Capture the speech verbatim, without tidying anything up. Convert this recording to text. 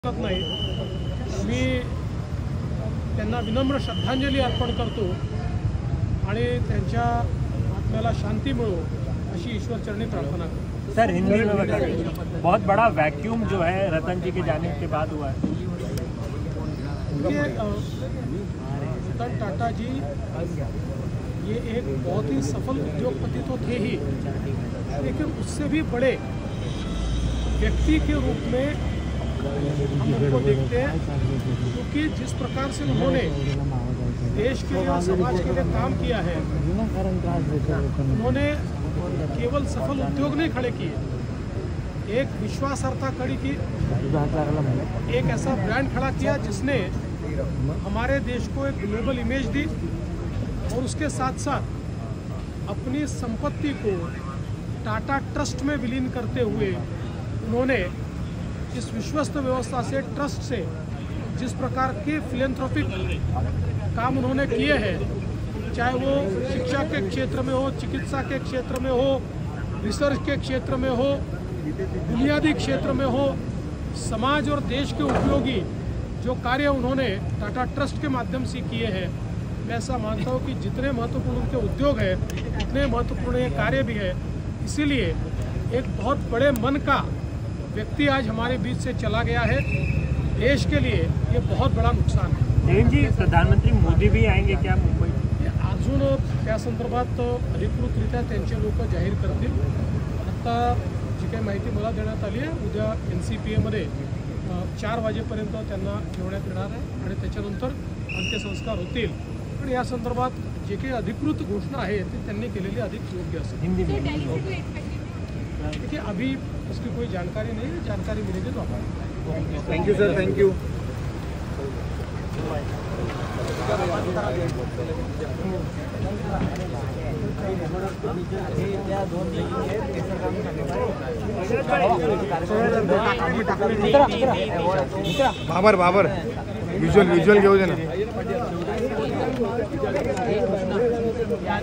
नाही मी त्यांना विनम्र श्रद्धांजली अर्पण करतो आणि त्यांच्या आत्म्याला शांति मिळो अशी ईश्वर चरणी प्रार्थना करतो। सर हिंदी में बताइए, बहुत बड़ा वैक्यूम जो है रतन जी के जाने के बाद हुआ है। देखिए रतन टाटा जी ये एक बहुत ही सफल उद्योगपति तो थे ही, लेकिन उससे भी बड़े व्यक्ति के रूप में हम उनको देखते हैं, क्योंकि जिस प्रकार से उन्होंने देश के लिए और समाज के लिए काम किया है, उन्होंने केवल सफल उद्योग नहीं खड़े किए, एक विश्वासार्हता खड़ी की, एक ऐसा ब्रांड खड़ा किया जिसने हमारे देश को एक ग्लोबल इमेज दी और उसके साथ साथ अपनी संपत्ति को टाटा ट्रस्ट में विलीन करते हुए उन्होंने इस विश्वस्त व्यवस्था से, ट्रस्ट से जिस प्रकार के फिलैंथ्रोपिक काम उन्होंने किए हैं, चाहे वो शिक्षा के क्षेत्र में हो, चिकित्सा के क्षेत्र में हो, रिसर्च के क्षेत्र में हो, बुनियादी क्षेत्र में हो, समाज और देश के उपयोगी जो कार्य उन्होंने टाटा ट्रस्ट के माध्यम से किए हैं, मैं ऐसा मानता हूँ कि जितने महत्वपूर्ण उनके उद्योग है उतने महत्वपूर्ण ये कार्य भी है। इसीलिए एक बहुत बड़े मन का व्यक्ति आज हमारे बीच से चला गया है, देश के लिए ये बहुत बड़ा नुकसान है। जैन जी, प्रधानमंत्री मोदी भी आएंगे क्या मुंबई? अजून त्या संदर्भात अधिकृतरित्या त्यांचे लोक जाहीर करतील। आता जी काही माहिती मला देण्यात आली आहे, उद्या एन सी पी एमध्ये चार वाजेपर्यंत त्यांना ठेवण्यात येणार आहे आणि त्याच्यानंतर अंत्यसंस्कार होतील। पण या संदर्भात जे काही अधिकृत घोषणा आहे ती त्यांनी केलेली अधिक योग्य असेल। हिंदी में देखिए अभी इसकी कोई जानकारी नहीं है, जानकारी मिलेगी तो आप। Thank you sir, thank you. बाबर बाबर विजुअल विजुअल घेऊ दे ना।